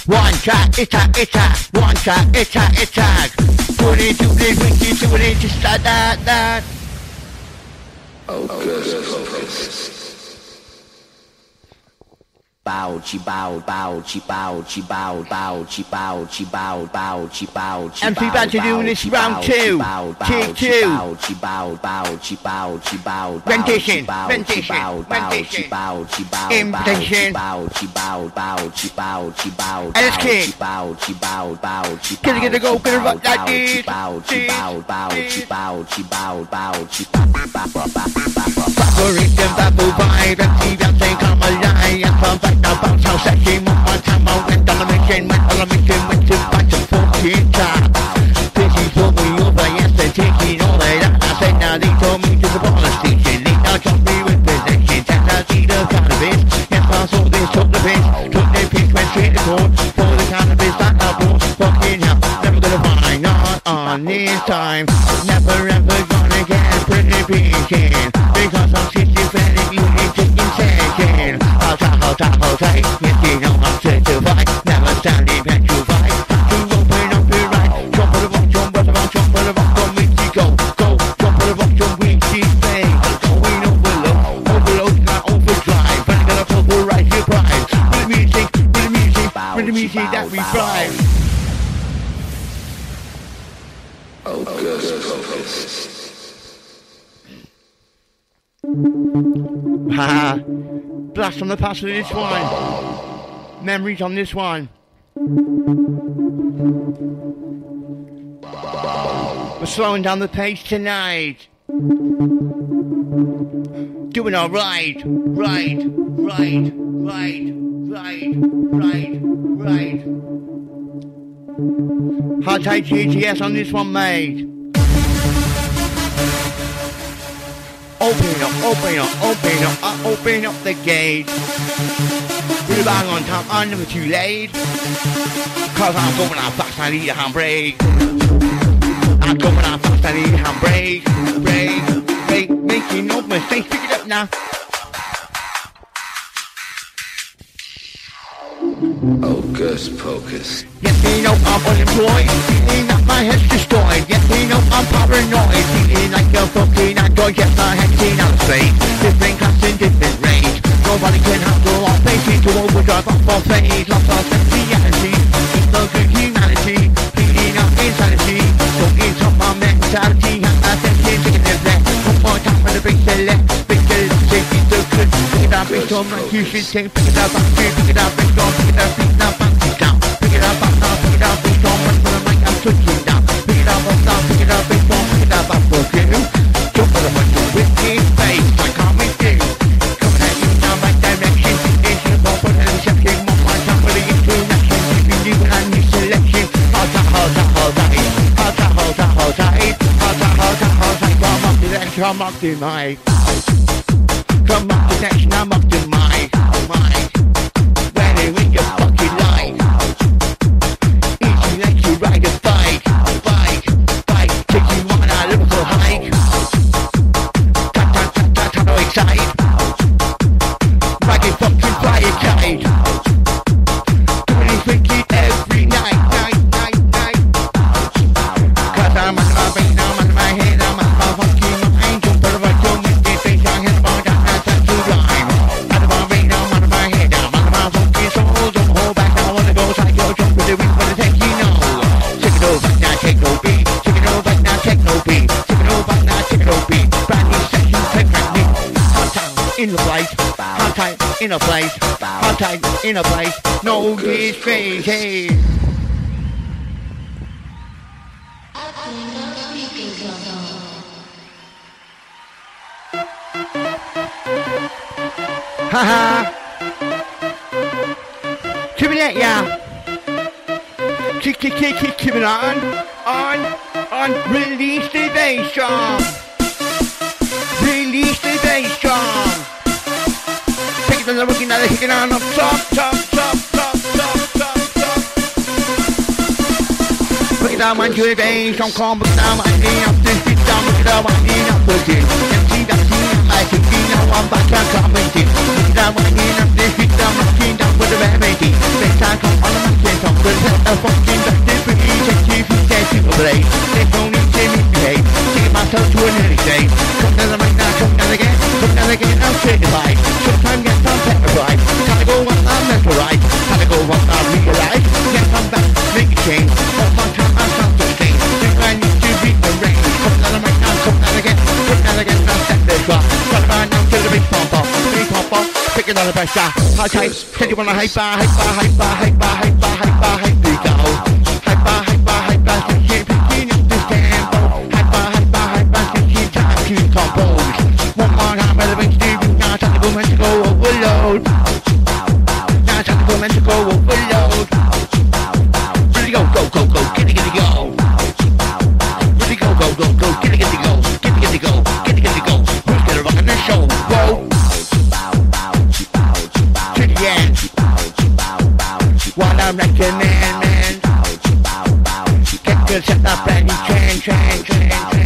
One track, attack, attack. One track, attack, attack. Do it, do it, just like that. Focus. Bow, chi bow, bow, chi bow, chi bow, bow, chi bow, chi bow, bow, chi bow, chi bow. And we about to do this round 2. Take 2. Chi bow, bow, chi bow, chi bow, rendition, invitation, and it's kid. Gonna go, gonna rock like this. Rhythm, bubble vibe, and see that they come alive. And from back now, bounce house, I came on my time. I went on a mission, went to fight some 14 times. This is what we over, yes, they're taking all of that. I said, now they told me to the police station. They now told me with possession. And I see the cannabis. Yes, I saw this, took the piss. Took the piss, went straight to court. For the cannabis that I brought. Fucking hell, never gonna find. Not on this time. Never ever gonna get pretty peaking. Because I'm schizophrenic, you need to insane. Hold tight, yes you know I'm certified. Never standing petrified. To open up your right. Jump for the rock, jump for the rock, jump for the rock. From which you go, jump for the rock, jump which you stay. Going overload, not overdrive. But I'm gonna pulverize your pride. With the music that we thrive. Focus. Haha. Blast on the past with this one. Memories on this one. We're slowing down the pace tonight. Doing alright. Right. Hard tight GTS on this one, mate. Open up the gate. We're bang on time, I'm never too late. Cause I'm going out fast, I need a handbrake. I'm going out fast, I need a handbrake. Brake, making no mistakes, pick it up now. Pocus. Yes, you know I'm unemployed. Feeling that my head's destroyed. Yes, you know I'm paranoid. Feeling like a fucking android. Yes, my head's seen out straight. Different class and different range. Nobody can handle our faces to overdrive off our face. Lost our sensuality. It's no good humanity. Feeling up insanity. Talking top my mentality. And I think it's taking the left. One more time for the big select. Big select, taking the good. Pick it up, it's on like you should say. Pick it up, pick it up, it's on. Pick it up, it's now. Pick it up, it's on, what's for the mic, I'm switching down. Pick it up, it's on, pick it up, it's on, pick it up, I'm working. Jump for the mic, you're with me, face, my comment is. Coming at you now, my direction. It's your fault for the reception, more my time for the introduction. Keeping you and new selection. Hold tight. Come up to the next, come up to my. Come up to the next, I'm up to my. Ready with your fucking life. Easy like you ride a bike. Take you on a little hike. Ta excite. Like a fucking fire kite. Doing it freaky every night. Cause I'm on my brain, I'm on my head, I'm on my fucking mind. Jump for the right, don't make me face, I hit about that, that's to rhyme. Out of my brain, I'm on my head, I'm on my fucking soul. Don't hold back, I wanna go psycho, jump with the wind for the tank, you know. Take it over, now take no beat. Take it over, now take no beat. Take it over, now take no beat. Brand new section, take back me. Hard time in the place, hard time in a place, hard time in a place. No disgrace, hey. Haha. Keep it yeah. Keep it on. Release the bass drum. Release the bass drum. Pick it on the rookie, now they're kicking on up top. Pick it up, one, two, bass drum, come, pick it up, winding up the beat down, pick it up, winding up the beat. MC that scene, I can see now I'm back and commenting. Pick it up, winding up the beat down, rocking down with the remedy. Bass time, come on the mountain. the pressure. Okay, said you wanna hyper, hyper, hyper, hyper, hyper, hyper, hyper, go. Hyper, hyper, hyper, picking up this tempo. Hyper, hyper, hyper, picking time to compose. One more time, with the big Steve, now time to go and to go overload. Now time to go and to go overload. Ready go, go, go, go, get it, go. Ready go, go, go, go, get it, go, get it, go, get it, go. Who's gonna rock the show? Whoa. To the end. While I'm wrecking man. Get good, set up and you train.